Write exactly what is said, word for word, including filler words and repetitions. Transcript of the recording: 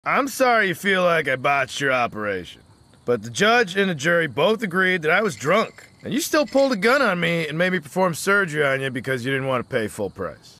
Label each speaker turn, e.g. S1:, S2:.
S1: I'm sorry you feel like I botched your operation, but the judge and the jury both agreed that I was drunk, and you still pulled a gun on me and made me perform surgery on you because you didn't want to pay full price.